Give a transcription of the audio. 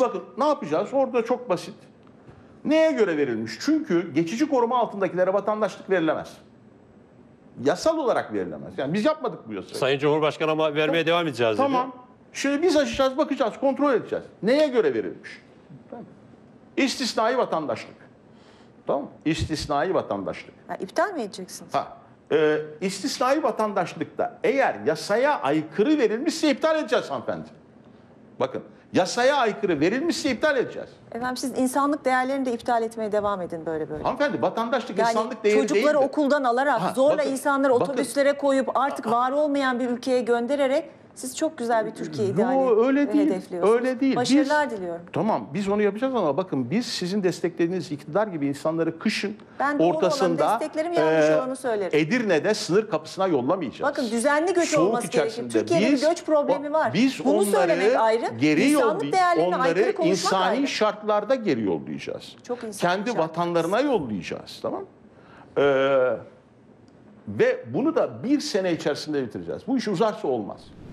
bakın ne yapacağız? Orada çok basit. Neye göre verilmiş? Çünkü geçici koruma altındakilere vatandaşlık verilemez. Yasal olarak verilemez. Yani biz yapmadık bu yasayı. Sayın Cumhurbaşkanı ama vermeye devam edeceğiz dedi. Tamam. Şimdi biz açacağız, bakacağız, kontrol edeceğiz. Neye göre verilmiş? Tamam. İstisnai vatandaşlık. Tamam mı? İstisnai vatandaşlık. Ya, iptal mi edeceksiniz? İstisnai vatandaşlıkta eğer yasaya aykırı verilmişse iptal edeceğiz hanımefendi. Bakın, yasaya aykırı verilmişse iptal edeceğiz. Efendim siz insanlık değerlerini de iptal etmeye devam edin böyle. Hanımefendi vatandaşlık Yani insanlık değeri değil. çocukları okuldan alarak, zorla bakın, insanları bakın. otobüslere koyup artık var olmayan bir ülkeye göndererek siz çok güzel bir Türkiye ideali öyle değil. hedefliyorsunuz. Öyle değil. Başarılar diliyorum. Tamam biz onu yapacağız ama bakın biz sizin desteklediğiniz iktidar gibi insanları kışın Ben doğru ortasında olanı desteklerim, yanlış olanı söylerim. Edirne'de sınır kapısına yollamayacağız. Bakın düzenli göç Soğuk olması gerekir. içerisinde. Türkiye'nin bir göç problemi var. Biz Bunu söylemek onları ayrı, geri insanlık değerlerine aykırı onları konuşmak insani ayrı. şartlarda geri yollayacağız. Çok insani Kendi şartlar. vatanlarına yollayacağız. Tamam. Ve bunu da 1 sene içerisinde bitireceğiz. Bu iş uzarsa olmaz.